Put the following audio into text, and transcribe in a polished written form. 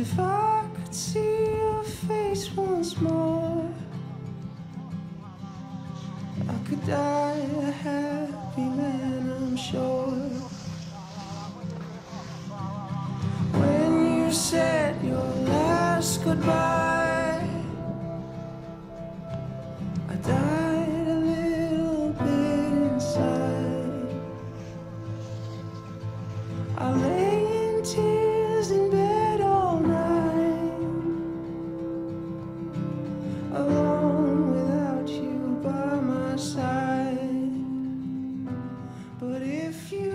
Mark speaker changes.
Speaker 1: if I could see your face once more, I could die a happy man, I'm sure. When you said your last goodbye, I died a little bit inside. I lay in tears in bed all night, alone without you by my side. But if you